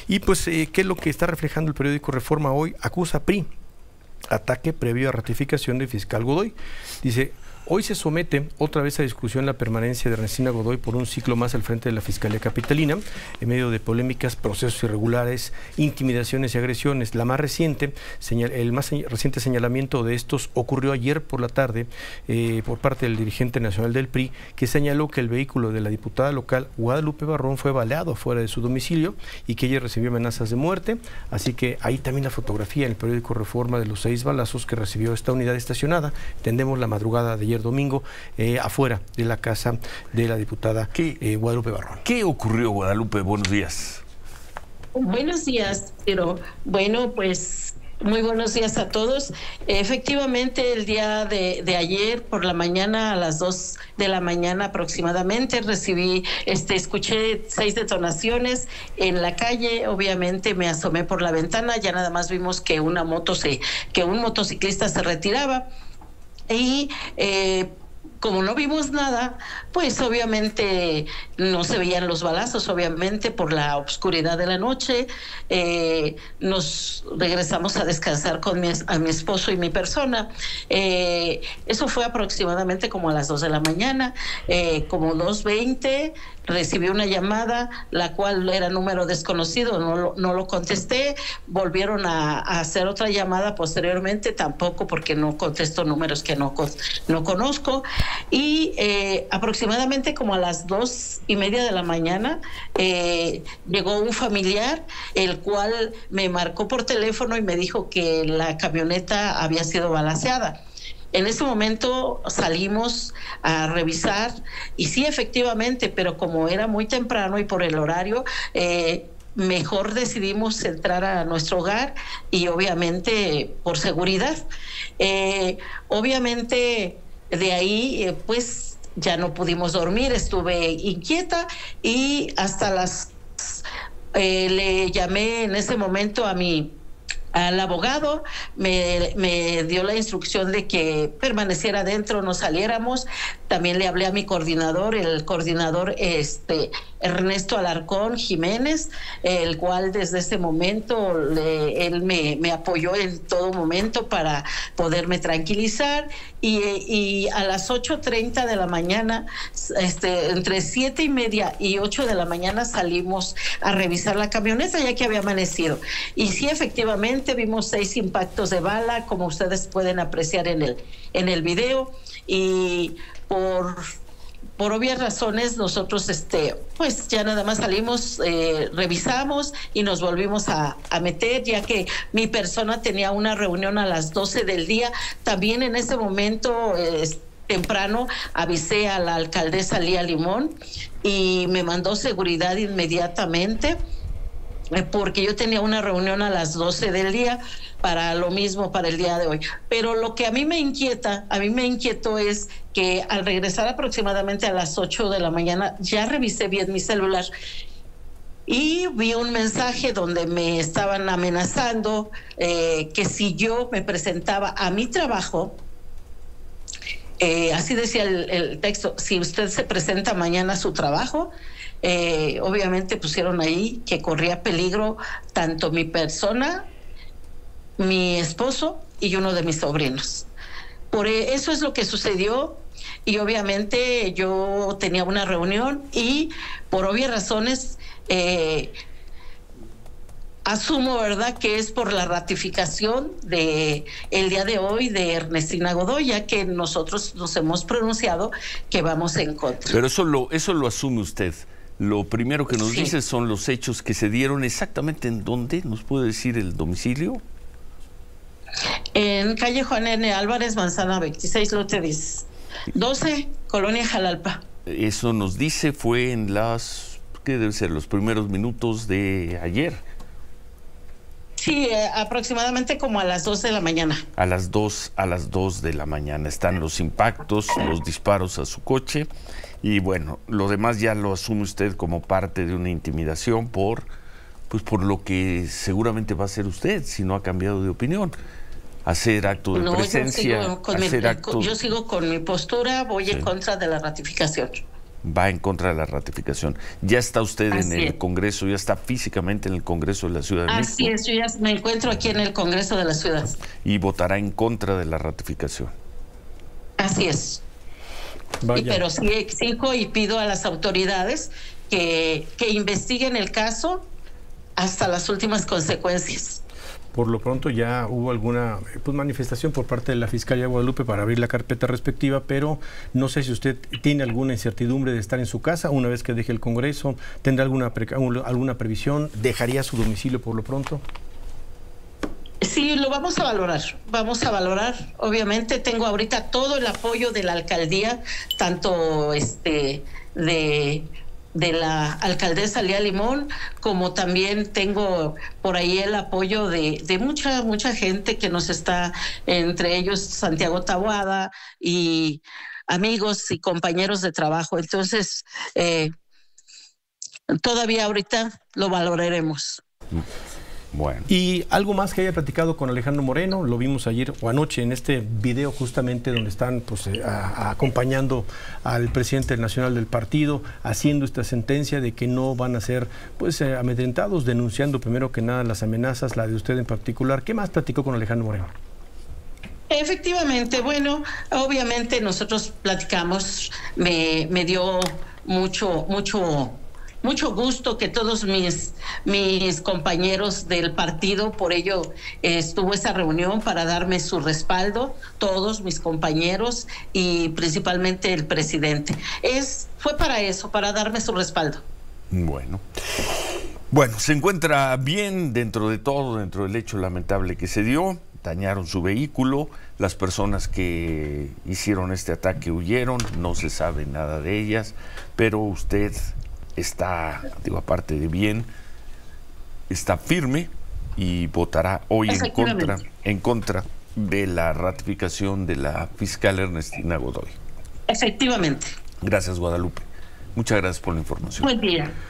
Y pues, ¿qué es lo que está reflejando el periódico Reforma hoy? Acusa PRI, ataque previo a ratificación de fiscal Godoy. Dice: hoy se somete otra vez a discusión la permanencia de Ernestina Godoy por un ciclo más al frente de la Fiscalía Capitalina, en medio de polémicas, procesos irregulares, intimidaciones y agresiones. El más reciente señalamiento de estos ocurrió ayer por la tarde por parte del dirigente nacional del PRI, que señaló que el vehículo de la diputada local Guadalupe Barrón fue baleado fuera de su domicilio y que ella recibió amenazas de muerte. Así que ahí también la fotografía en el periódico Reforma de los 6 balazos que recibió esta unidad estacionada. Entendemos la madrugada de ayer domingo, afuera de la casa de la diputada Guadalupe Barrón. ¿Qué ocurrió, Guadalupe? Buenos días. Buenos días, pero bueno, pues muy buenos días a todos. Efectivamente, el día de ayer por la mañana, a las 2 de la mañana aproximadamente, escuché 6 detonaciones en la calle. Obviamente me asomé por la ventana, ya nada más vimos que un motociclista se retiraba. Y como no vimos nada, pues obviamente no se veían los balazos, obviamente por la oscuridad de la noche. Nos regresamos a descansar con a mi esposo y mi persona. Eso fue aproximadamente como a las 2 de la mañana, como 2:20. Recibí una llamada, la cual era número desconocido, no lo contesté. Volvieron a hacer otra llamada posteriormente, tampoco, porque no contesto números que no conozco. Y aproximadamente como a las 2:30 de la mañana llegó un familiar, el cual me marcó por teléfono y me dijo que la camioneta había sido balaceada. En ese momento salimos a revisar y sí, efectivamente, pero como era muy temprano y por el horario, mejor decidimos entrar a nuestro hogar y obviamente por seguridad. Obviamente de ahí pues ya no pudimos dormir, estuve inquieta y hasta le llamé en ese momento al abogado, me dio la instrucción de que permaneciera adentro, no saliéramos. También le hablé a mi coordinador, el coordinador Ernesto Alarcón Jiménez, el cual desde ese momento él me apoyó en todo momento para poderme tranquilizar. Y a las 8:30 de la mañana, entre 7:30 y 8 de la mañana salimos a revisar la camioneta ya que había amanecido. Y sí, efectivamente vimos 6 impactos de bala, como ustedes pueden apreciar en el video. Y por obvias razones nosotros pues ya nada más salimos, revisamos y nos volvimos a meter, ya que mi persona tenía una reunión a las 12 del día. También en ese momento temprano avisé a la alcaldesa Lía Limón y me mandó seguridad inmediatamente, porque yo tenía una reunión a las 12 del día para lo mismo, para el día de hoy. Pero lo que a mí me inquietó es que al regresar aproximadamente a las 8 de la mañana, ya revisé bien mi celular y vi un mensaje donde me estaban amenazando que si yo me presentaba a mi trabajo, así decía el texto: si usted se presenta mañana a su trabajo, obviamente pusieron ahí que corría peligro tanto mi persona, mi esposo y uno de mis sobrinos. Por eso es lo que sucedió. Y obviamente yo tenía una reunión y por obvias razones asumo, ¿verdad?, que es por la ratificación de el día de hoy de Ernestina Godoy, ya que nosotros nos hemos pronunciado que vamos en contra. Pero eso lo asume usted. Lo primero que nos dice son los hechos que se dieron. ¿Exactamente en dónde? ¿Nos puede decir el domicilio? En calle Juan N. Álvarez, manzana 26, lote 12, Colonia Jalalpa. Eso nos dice fue en ¿qué deben ser? Los primeros minutos de ayer. Sí, aproximadamente como a las 2 de la mañana. A las 2 de la mañana están los impactos, los disparos a su coche. Y bueno, lo demás ya lo asume usted como parte de una intimidación por lo que seguramente va a hacer usted si no ha cambiado de opinión. Hacer acto de presencia. Yo sigo con mi postura, voy en contra de la ratificación. va en contra de la ratificación. ¿Ya está usted en Así el es. Congreso, ya está físicamente en el Congreso de la Ciudad de México? Así es, yo ya me encuentro aquí en el Congreso de la Ciudad. Y votará en contra de la ratificación. Así es. Vaya. Pero sí exijo y pido a las autoridades que investiguen el caso hasta las últimas consecuencias. Por lo pronto ya hubo alguna manifestación por parte de la Fiscalía de Guadalupe para abrir la carpeta respectiva, pero no sé si usted tiene alguna incertidumbre de estar en su casa una vez que deje el Congreso. ¿Tendrá alguna previsión? ¿Dejaría su domicilio por lo pronto? Sí, lo vamos a valorar, Obviamente tengo ahorita todo el apoyo de la alcaldía, tanto de la alcaldesa Lía Limón, como también tengo por ahí el apoyo de mucha gente que nos está, entre ellos Santiago Taboada y amigos y compañeros de trabajo. Entonces, todavía ahorita lo valoraremos. Bueno. Y algo más que haya platicado con Alejandro Moreno, lo vimos ayer o anoche en este video justamente donde están acompañando al presidente nacional del partido, haciendo esta sentencia de que no van a ser amedrentados, denunciando primero que nada las amenazas, la de usted en particular. ¿Qué más platicó con Alejandro Moreno? Efectivamente, bueno, obviamente nosotros platicamos, me dio mucho gusto que todos mis compañeros del partido, por ello estuvo esa reunión para darme su respaldo, todos mis compañeros y principalmente el presidente. Fue para eso, para darme su respaldo. Bueno, se encuentra bien dentro de todo, dentro del hecho lamentable que se dio. Dañaron su vehículo, las personas que hicieron este ataque huyeron, no se sabe nada de ellas, pero usted está, aparte de bien, está firme y votará hoy en contra de la ratificación de la fiscal Ernestina Godoy. Efectivamente. Gracias, Guadalupe. Muchas gracias por la información. Buen día.